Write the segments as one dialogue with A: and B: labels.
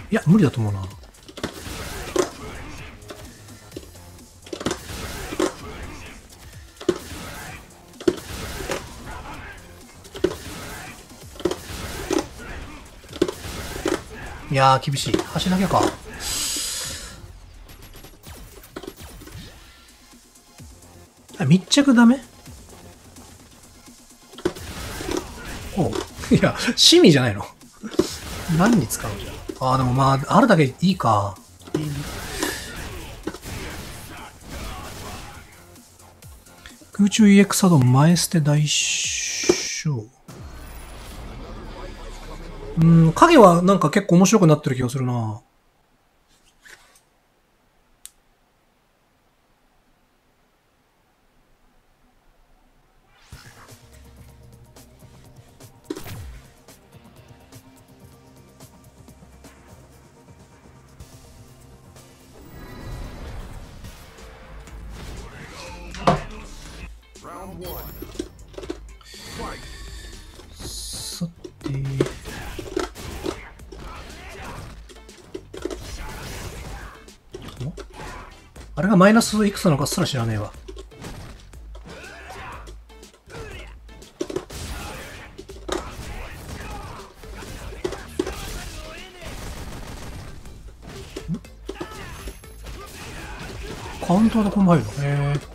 A: いや、無理だと思うな。いやー、厳しい。橋だけか。密着ダメ？おう。いや、趣味じゃないの。何に使うじゃん。ああ、でもまあ、あるだけいいか。空中 EX 作動前捨て大小。影はなんか結構面白くなってる気がするな。さて、あれがマイナスいくつなのかすら知らねえわ。カウンターでこんな入るの？へえ。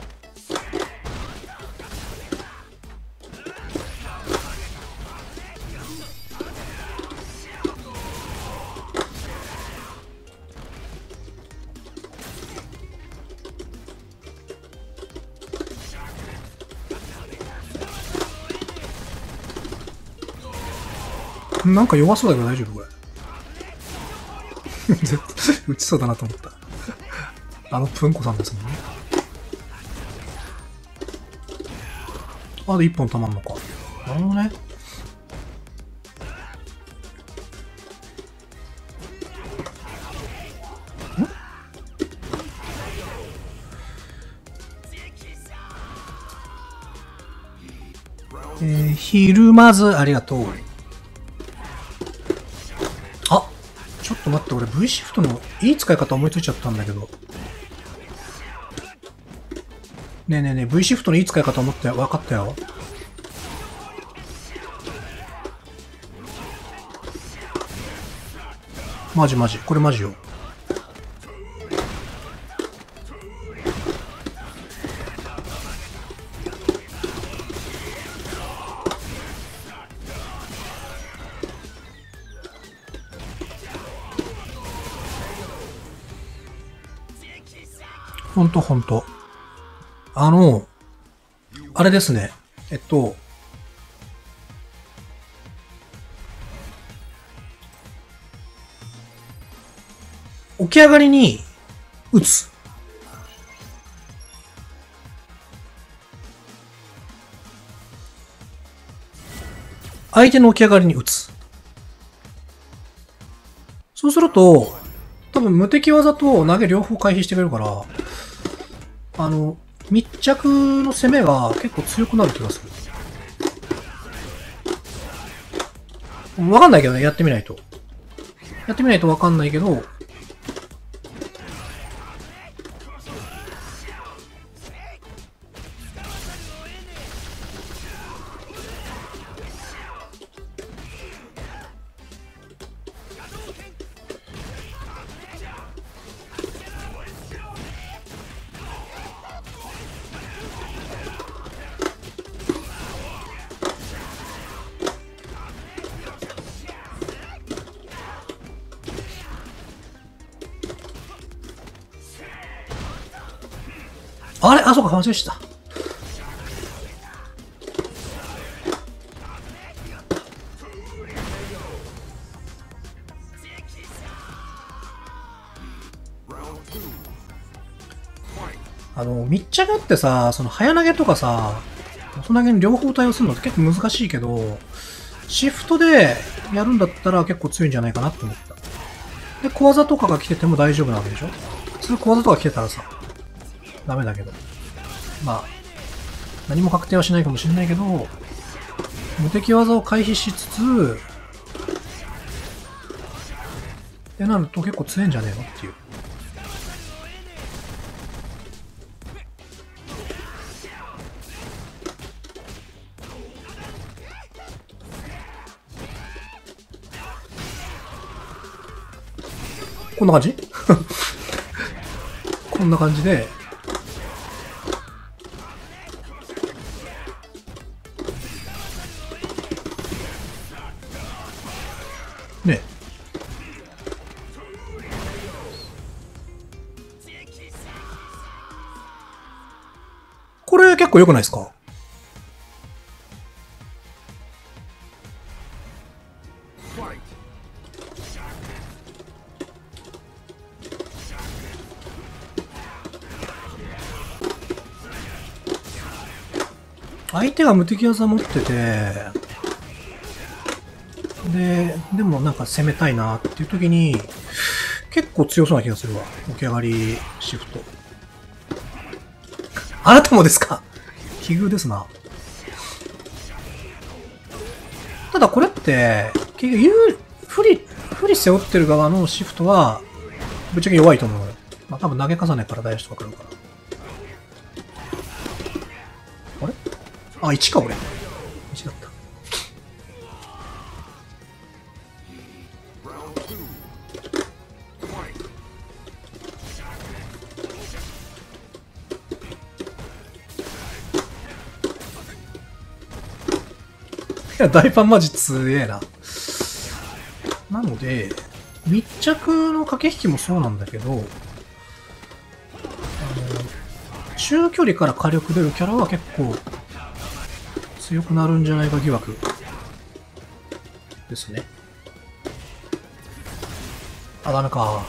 A: なんか弱そうだけど大丈夫これ。絶対打ちそうだなと思った。あのプンコさんですもんね。あ、で1本溜まんのか。なるほどね。ひるまずありがとう。あ、ちょっと待って、俺 V シフトのいい使い方思いついちゃったんだけど。ねえねえねえ、V シフトのいい使い方思って分かったよ。マジマジ、これマジよ。ほんとほんと。あれですね。起き上がりに打つ。相手の起き上がりに打つ。そうすると、多分無敵技と投げ両方回避してくれるから、密着の攻めが結構強くなる気がする。わかんないけどね、やってみないと。やってみないとわかんないけど、あれあ、そうか、忘れした。密着ってさ、その早投げとかさ、遅投げに両方対応するのって結構難しいけど、シフトでやるんだったら結構強いんじゃないかなって思った。で、小技とかが来てても大丈夫なわけでしょ？普通小技とか来てたらさ、ダメだけど。まあ、何も確定はしないかもしれないけど、無敵技を回避しつつ、 ってなると結構強いんじゃねえのっていう。こんな感じこんな感じで、ね。これ結構良くないですか？相手が無敵技持ってて、でもなんか攻めたいなっていう時に、結構強そうな気がするわ。起き上がりシフト。あなたもですか？奇遇ですな。ただこれって、結局不利背負ってる側のシフトは、ぶっちゃけ弱いと思うよ。まあ多分投げ重ねから大事とか来るから。あれ？あ、1か俺。1だった。いや、大パンマジ強えな。なので、密着の駆け引きもそうなんだけど、中距離から火力出るキャラは結構強くなるんじゃないか疑惑ですね。あ、ダメか。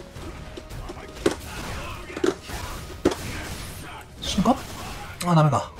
A: 進化？あ、ダメか。